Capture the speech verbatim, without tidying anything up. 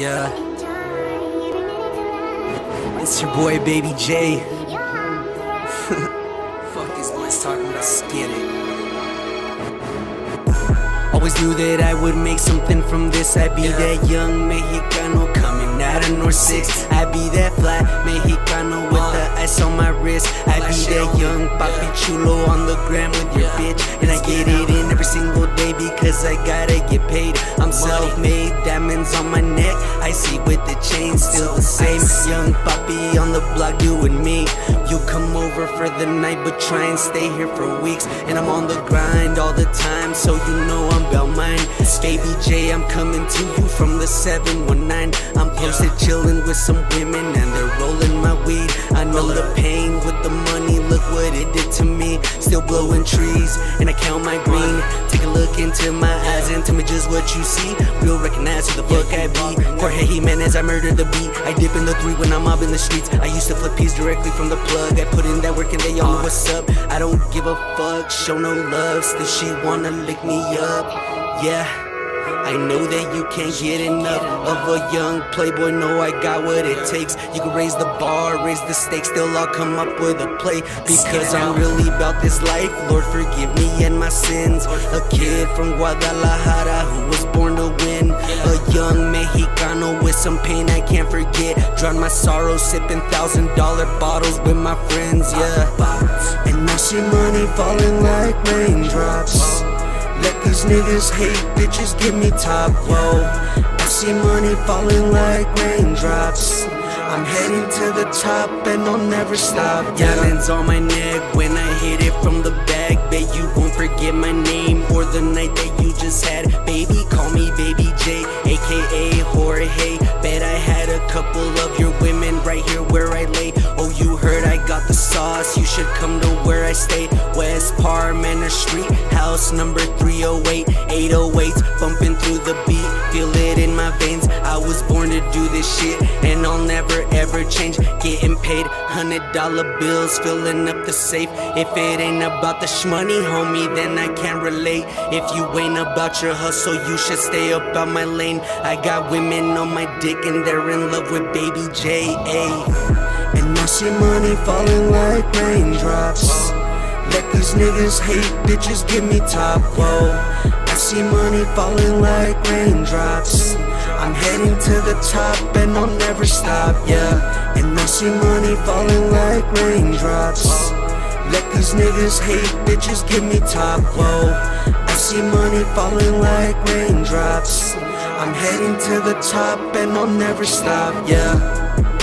Yeah, it's your boy Baby J. Fuck these boys talking about, get it. Always knew that I would make something from this. I'd be that young Mexicano coming out of North six. I'd be that fly Mexicano with the ice on my wrist. I'd be that young papi chulo on the gram with your bitch. And I get it in every single day because I gotta get paid. I'm self-made, diamonds on my neck, icy with the chain, still the same. Young papi on the block doing me. You come over for the night but try and stay here for weeks. And I'm on the grind all the time, so you know I'm about mine. Baby J, I'm coming to you from the seven one nine. I'm posted chilling with some women and they're rolling my weed. I know the pain with the money, look what it did to me. Still blowing trees and I count my green. Take a look into my eyes and tell me just what you see. We'll recognize who the fuck I be. Jorge Jimenez, I murder the beat. I dip in the three when I'm mobbing the streets. I used to flip peas directly from the plug. I put in that work and they all know what's up. I don't give a fuck, show no love. Still she wanna lick me up. Yeah, I know that you can't get enough of a young playboy. No, I got what it takes. You can raise the bar, raise the stakes, still I'll come up with a play. Because I'm really about this life, Lord forgive me and my sins. A kid from Guadalajara who was born to win. A young Mexicano with some pain I can't forget. Drown my sorrow sipping thousand dollar bottles with my friends, yeah. And I see money falling like raindrops. Let these niggas hate, bitches give me top, whoa. I see money falling like raindrops. I'm heading to the top and I'll never stop. Diamonds on my neck when I hit it from the back. Bet you won't forget my name or the night that you just had. Baby, call me Baby J, aka Jorge. Bet I had a couple of your women right here where I lay. Oh, you heard I got the sauce, you should come to where I stay. West Palm Manor Street, house number three oh eight. eight oh eights, bumping through the beat, feel it in my veins. I was born to do this shit and I'll never ever change. Getting paid, hundred dollar bills, filling up the safe. If it ain't about the shmoney, homie, then I can't relate. If you ain't about your hustle, you should stay up out my lane. I got women on my dick and they're in love with Baby J, ayy. And I see money falling like raindrops. Let these niggas hate, bitches give me top, whoa. I see money falling like raindrops. I'm heading to the top and I'll never stop, yeah. And I see money falling like raindrops. Let these niggas hate, bitches give me top, whoa. I see money falling like raindrops. I'm heading to the top and I'll never stop, yeah.